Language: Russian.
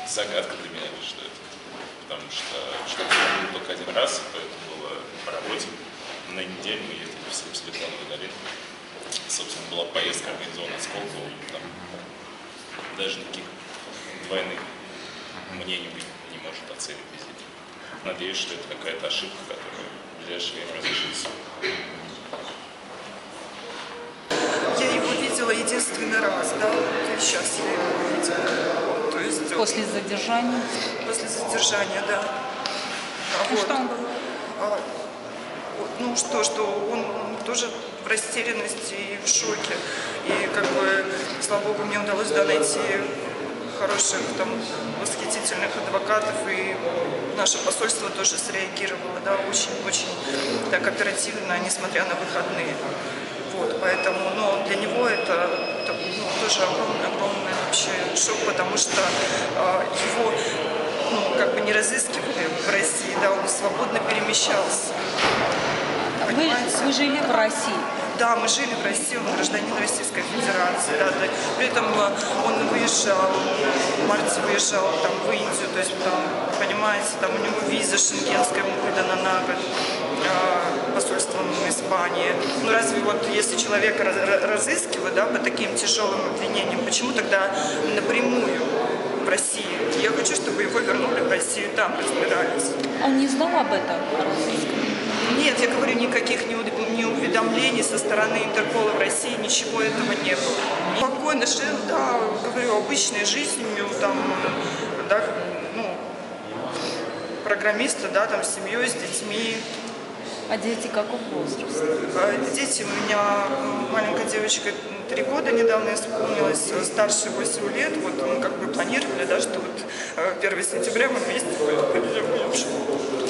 загадка для меня, что это. Потому что это было только один раз, это было по работе. На неделю мы ездили в Светлановую долину. Собственно, была поездка организована Сколково. Там даже никаких двойных мнений не может оценить визит. Надеюсь, что это какая-то ошибка, которая в ближайшее время разрешится. Я его видела единственный раз, да, и сейчас я его видела. То есть, после задержания? После задержания, да. Что он говорил? Ну что он тоже в растерянности и в шоке. И как бы, слава богу, мне удалось найти хороших, там, восхитительных адвокатов, и наше посольство тоже среагировало, да, очень-очень так оперативно, несмотря на выходные. Вот, поэтому, но для него это тоже огромный вообще шок, потому что его, как бы не разыскивали в России, да, он свободно перемещался. Вы жили в России? Да, мы жили в России, он гражданин Российской Федерации. Да, да. При этом он выезжал, в марте выезжал там, в Индию, то есть там, понимаете, там у него виза шенгенская ему выдана на год посольством Испании. Ну разве вот если человека разыскивают, да, по таким тяжелым обвинениям, почему тогда напрямую в России? Я хочу, чтобы его вернули в Россию, там разбирались. Он не знал об этом? Нет, я говорю, никаких не уведомлений со стороны Интерпола в России, ничего этого не было. Спокойно жил, да, говорю, обычной жизнью, там, да, программиста, да, там, с семьей, с детьми. А дети какого возраста? Дети, у меня маленькая девочка 3 года недавно исполнилось, старше 8 лет. Вот мы как бы планировали, да, что вот 1 сентября мы вместе поедем в школу.